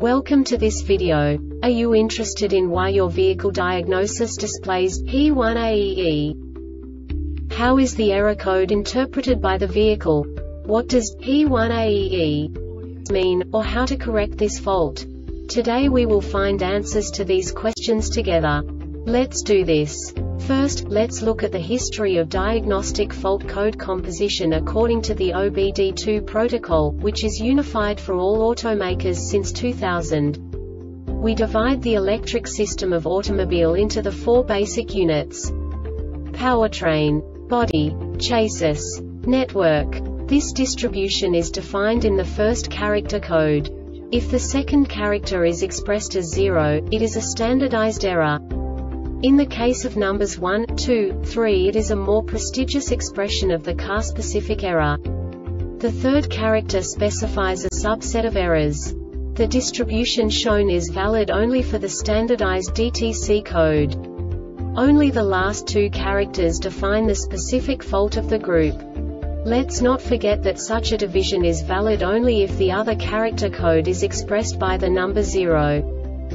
Welcome to this video. Are you interested in why your vehicle diagnosis displays P1AEE? How is the error code interpreted by the vehicle? What does P1AEE mean, or how to correct this fault? Today we will find answers to these questions together. Let's do this. First, let's look at the history of diagnostic fault code composition according to the OBD2 protocol, which is unified for all automakers since 2000. We divide the electric system of automobile into the four basic units: powertrain, body, chassis, network. This distribution is defined in the first character code. If the second character is expressed as 0, it is a standardized error. In the case of numbers 1, 2, 3, it is a more prestigious expression of the car-specific error. The third character specifies a subset of errors. The distribution shown is valid only for the standardized DTC code. Only the last two characters define the specific fault of the group. Let's not forget that such a division is valid only if the other character code is expressed by the number 0.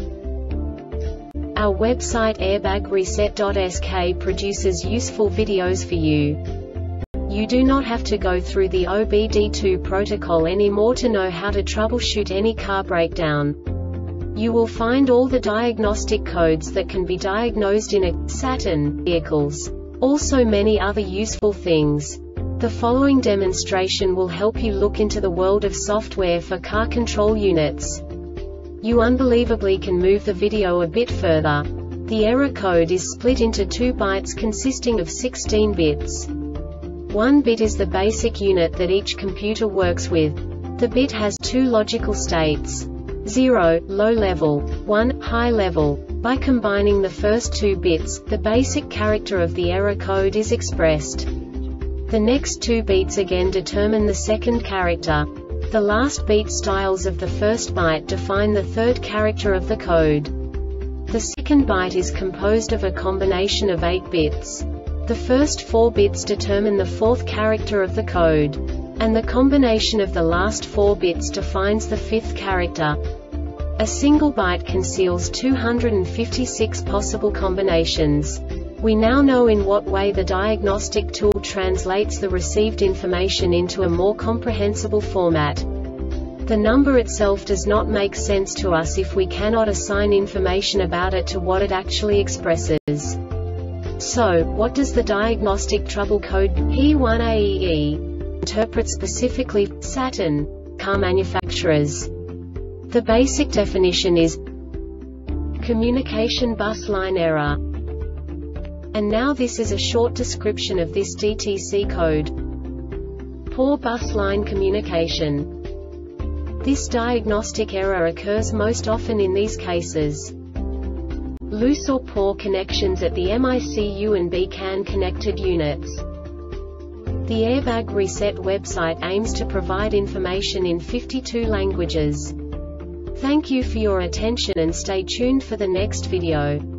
Our website airbagreset.sk produces useful videos for you. You do not have to go through the OBD2 protocol anymore to know how to troubleshoot any car breakdown. You will find all the diagnostic codes that can be diagnosed in a Saturn vehicles. Also many other useful things. The following demonstration will help you look into the world of software for car control units. You unbelievably can move the video a bit further. The error code is split into 2 bytes consisting of 16 bits. 1 bit is the basic unit that each computer works with. The bit has 2 logical states: 0, low level, 1, high level. By combining the first 2 bits, the basic character of the error code is expressed. The next 2 bits again determine the second character. The last beat styles of the first byte define the third character of the code. The second byte is composed of a combination of 8 bits. The first 4 bits determine the fourth character of the code. And the combination of the last 4 bits defines the fifth character. A single byte conceals 256 possible combinations. We now know in what way the diagnostic tool translates the received information into a more comprehensible format. The number itself does not make sense to us if we cannot assign information about it to what it actually expresses. So, what does the diagnostic trouble code P1AEE interpret specifically for Saturn car manufacturers? The basic definition is communication bus line error. And now this is a short description of this DTC code. Poor bus line communication. This diagnostic error occurs most often in these cases: loose or poor connections at the MICU and BCAN connected units. The Airbag Reset website aims to provide information in 52 languages. Thank you for your attention and stay tuned for the next video.